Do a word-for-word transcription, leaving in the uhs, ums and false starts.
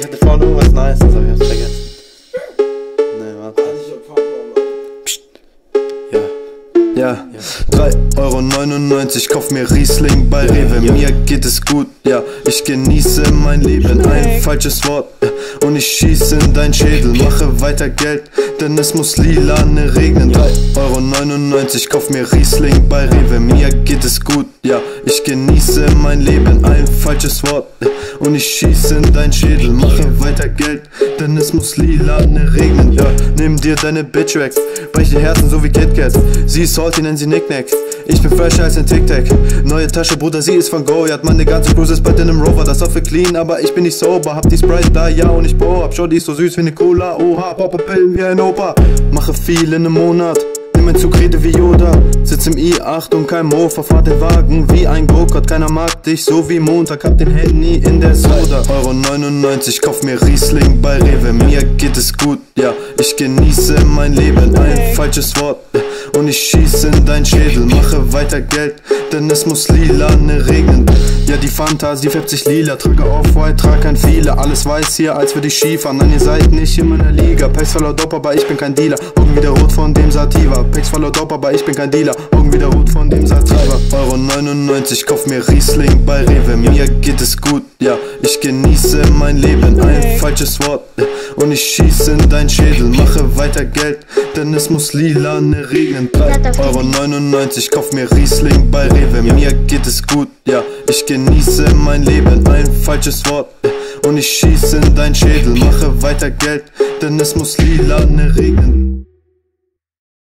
Ich hatte vorhin irgendwas Nice, das hab ich jetzt vergessen. Nee, warte. Psst. Ja. Ja, drei Euro neunundneunzig, kauf mir Riesling bei Rewe. Mir geht es gut, ja, ich genieße mein Leben. Ein falsches Wort und ich schieße in dein Schädel. Mache weiter Geld, denn es muss lilane regnen. Drei Euro neunundneunzig, kauf mir Riesling bei Rewe. Mir geht es gut, ja, ich genieße mein Leben. Ein falsches Wort und ich schieße in dein Schädel. Mache weiter Geld, denn es muss lilane regnen. Ja, nimm dir deine Bitch weg, brech die Herzen so wie KitKat. Sie ist salty, nenn sie Nicknack. Ich bin fresher als ein Tic-Tac. Neue Tasche, Bruder, sie ist von Goliath. Meine ganze Cruise ist bald in einem Rover. Das Offer clean, aber ich bin nicht sober. Hab die Sprite da, ja, und ich bow ab. Schau, die ist so süß wie ne Cola. Oha, poppe Pillen wie ein Opa. Mache viel in nem Monat. Nimm ein Zug, rede wie Yoda. Sitz im i acht und kein Mo. Verfahr den Wagen wie ein Go-Kart. Keiner mag dich, so wie Montag. Hab den Handy in der Soda. Euro neunundneunzig, kauf mir Riesling bei Rewe. Mir geht es gut, ja, ich genieße mein Leben. Ein falsches Wort und ich schieße in dein Schädel. Mache weiter Geld, denn es muss lilane regnen. Ja, die Fanta, sie färbt sich lila. Trage Off-White, trag kein Viele. Alles weiß hier, als würde ich Skifahren. Nein, ihr seid nicht in meiner Liga. Packs voller Dopp, aber ich bin kein Dealer. Augen wieder rot von dem Sativa. Packs voller Dopp, aber ich bin kein Dealer. Augen wieder rot von dem Sativa. Euro neunundneunzig, kauf mir Riesling bei Rewe. Mir geht es gut, ja, ich genieße mein Leben. Ein falsches Wort und ich schieße in dein Schädel. Mache weiter Geld, denn es muss lilane regnen. Drei Euro neunundneunzig, kauf mir Riesling bei Rewe. Mir geht es gut, ja, ich genieße mein Leben. Ein falsches Wort und ich schieße in dein Schädel. Mache weiter Geld, denn es muss lilane regnen.